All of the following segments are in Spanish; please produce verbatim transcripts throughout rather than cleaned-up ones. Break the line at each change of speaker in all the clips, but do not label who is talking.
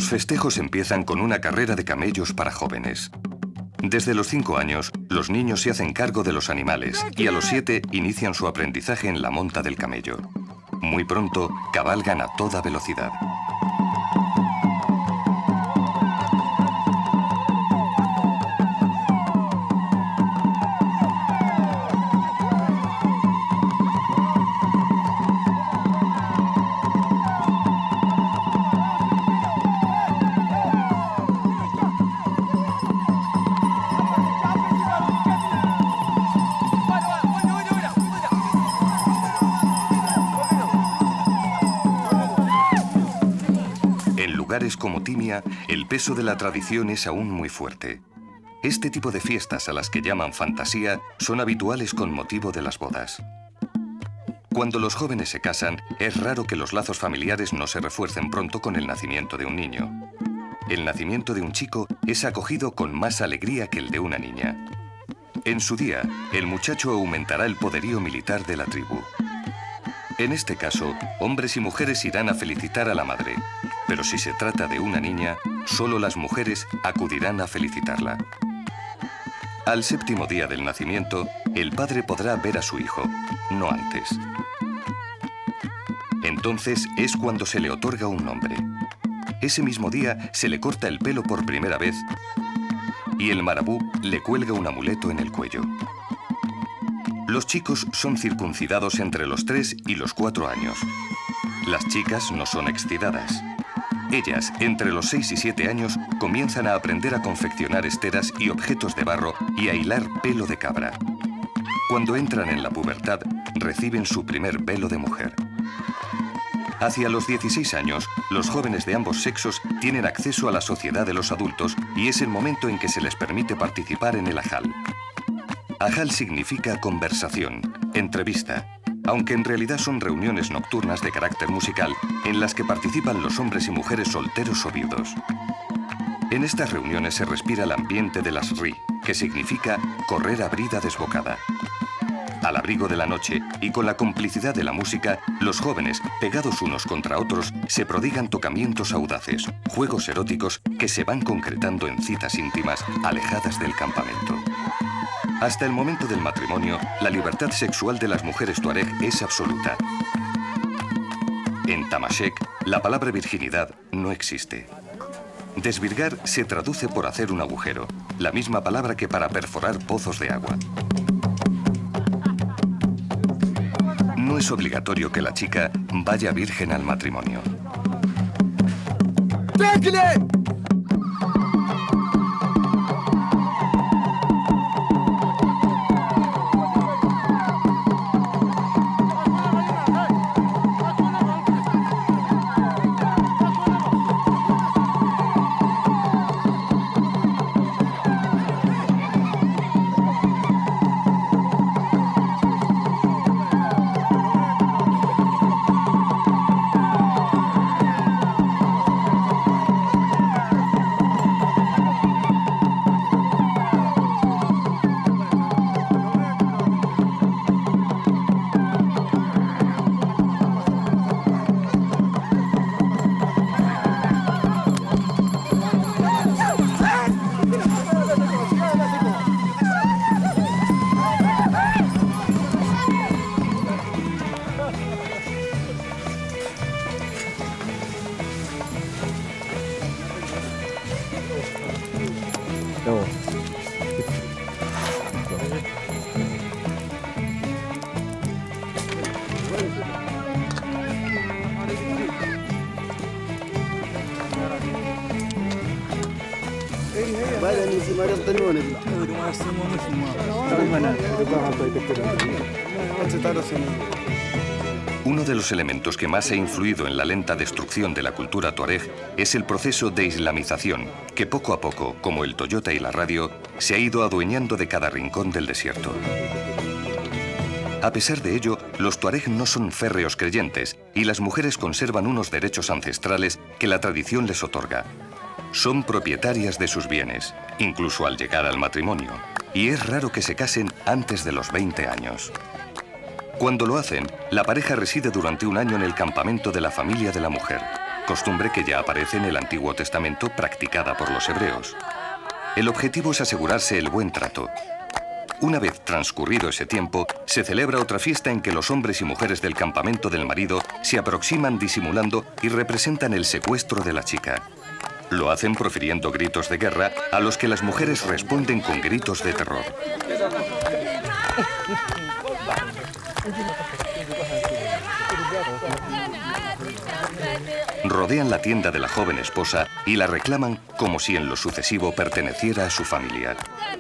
Los festejos empiezan con una carrera de camellos para jóvenes. Desde los cinco años, los niños se hacen cargo de los animales y a los siete inician su aprendizaje en la monta del camello. Muy pronto, cabalgan a toda velocidad. En lugares como Timia, el peso de la tradición es aún muy fuerte. Este tipo de fiestas, a las que llaman fantasía, son habituales con motivo de las bodas. Cuando los jóvenes se casan, es raro que los lazos familiares no se refuercen pronto con el nacimiento de un niño. El nacimiento de un chico es acogido con más alegría que el de una niña. En su día, el muchacho aumentará el poderío militar de la tribu. En este caso, hombres y mujeres irán a felicitar a la madre. Pero si se trata de una niña, solo las mujeres acudirán a felicitarla. Al séptimo día del nacimiento, el padre podrá ver a su hijo, no antes. Entonces es cuando se le otorga un nombre. Ese mismo día se le corta el pelo por primera vez y el marabú le cuelga un amuleto en el cuello. Los chicos son circuncidados entre los tres y los cuatro años. Las chicas no son excitadas. Ellas, entre los seis y siete años, comienzan a aprender a confeccionar esteras y objetos de barro y a hilar pelo de cabra. Cuando entran en la pubertad, reciben su primer velo de mujer. Hacia los dieciséis años, los jóvenes de ambos sexos tienen acceso a la sociedad de los adultos y es el momento en que se les permite participar en el ajal. Ajal significa conversación, entrevista, aunque en realidad son reuniones nocturnas de carácter musical en las que participan los hombres y mujeres solteros o viudos. En estas reuniones se respira el ambiente de las ri, que significa correr a brida desbocada. Al abrigo de la noche y con la complicidad de la música, los jóvenes, pegados unos contra otros, se prodigan tocamientos audaces, juegos eróticos que se van concretando en citas íntimas alejadas del campamento. Hasta el momento del matrimonio, la libertad sexual de las mujeres tuareg es absoluta. En Tamashek, la palabra virginidad no existe. Desvirgar se traduce por hacer un agujero, la misma palabra que para perforar pozos de agua. No es obligatorio que la chica vaya virgen al matrimonio. ¡Tranquile! Uno de los elementos que más ha influido en la lenta destrucción de la cultura tuareg es el proceso de islamización, que poco a poco, como el Toyota y la radio, se ha ido adueñando de cada rincón del desierto. A pesar de ello, los tuareg no son férreos creyentes y las mujeres conservan unos derechos ancestrales que la tradición les otorga. Son propietarias de sus bienes, incluso al llegar al matrimonio, y es raro que se casen antes de los veinte años. Cuando lo hacen, la pareja reside durante un año en el campamento de la familia de la mujer. costumbre que ya aparece en el Antiguo Testamento practicada por los hebreos. El objetivo es asegurarse el buen trato. Una vez transcurrido ese tiempo, se celebra otra fiesta en que los hombres y mujeres del campamento del marido se aproximan disimulando y representan el secuestro de la chica. Lo hacen profiriendo gritos de guerra, a los que las mujeres responden con gritos de terror. Rodean la tienda de la joven esposa y la reclaman como si en lo sucesivo perteneciera a su familia.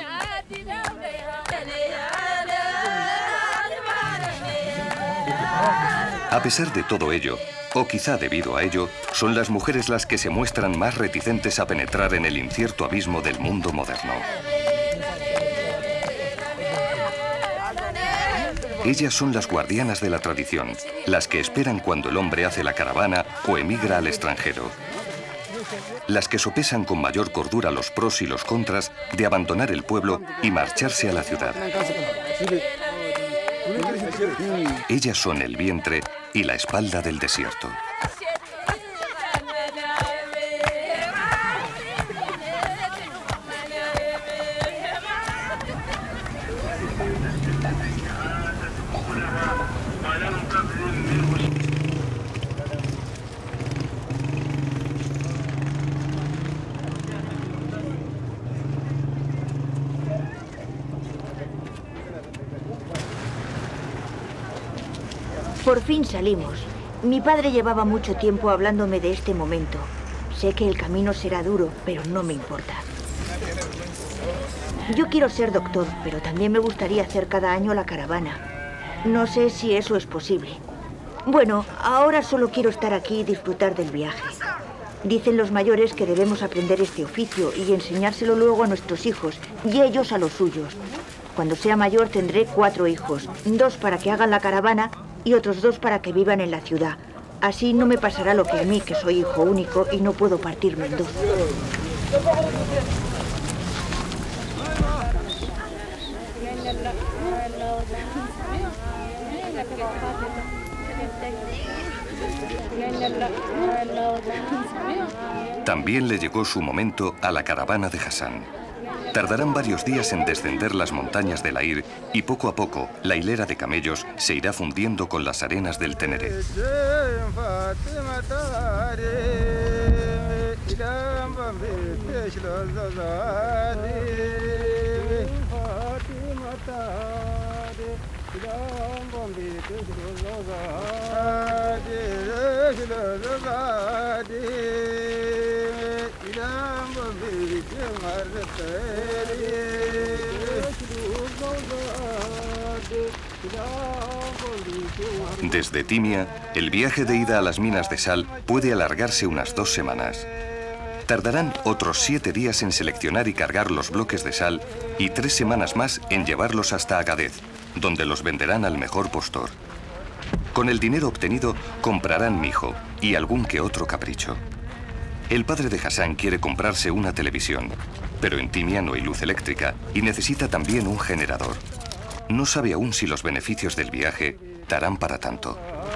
A pesar de todo ello, o quizá debido a ello, son las mujeres las que se muestran más reticentes a penetrar en el incierto abismo del mundo moderno. Ellas son las guardianas de la tradición, las que esperan cuando el hombre hace la caravana o emigra al extranjero. Las que sopesan con mayor cordura los pros y los contras de abandonar el pueblo y marcharse a la ciudad. Ellas son el vientre y la espalda del desierto.
Por fin salimos. Mi padre llevaba mucho tiempo hablándome de este momento. Sé que el camino será duro, pero no me importa. Yo quiero ser doctor, pero también me gustaría hacer cada año la caravana. No sé si eso es posible. Bueno, ahora solo quiero estar aquí y disfrutar del viaje. Dicen los mayores que debemos aprender este oficio y enseñárselo luego a nuestros hijos, y ellos a los suyos. Cuando sea mayor tendré cuatro hijos, dos para que hagan la caravana y otros dos para que vivan en la ciudad. Así no me pasará lo que a mí, que soy hijo único y no puedo partirme en dos.
También le llegó su momento a la caravana de Hassan. Tardarán varios días en descender las montañas del Aïr y poco a poco la hilera de camellos se irá fundiendo con las arenas del Tenere. Desde Timia, el viaje de ida a las minas de sal puede alargarse unas dos semanas. Tardarán otros siete días en seleccionar y cargar los bloques de sal y tres semanas más en llevarlos hasta Agadez, donde los venderán al mejor postor. Con el dinero obtenido comprarán mijo y algún que otro capricho. El padre de Hassan quiere comprarse una televisión, pero en Timia no hay luz eléctrica y necesita también un generador. No sabe aún si los beneficios del viaje darán para tanto.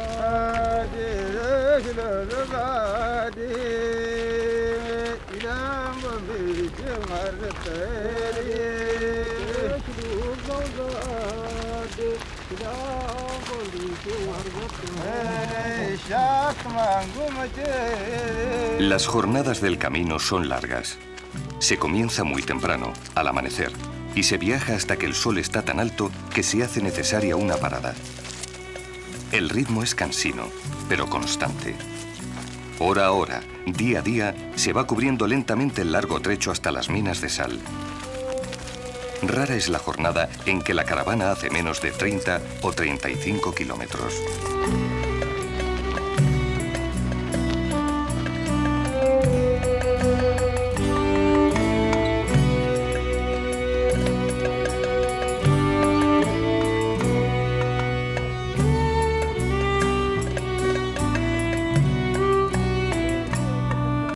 Las jornadas del camino son largas. Se comienza muy temprano, al amanecer, y se viaja hasta que el sol está tan alto que se hace necesaria una parada. El ritmo es cansino, pero constante. Hora a hora, día a día, se va cubriendo lentamente el largo trecho hasta las minas de sal. Rara es la jornada en que la caravana hace menos de treinta o treinta y cinco kilómetros.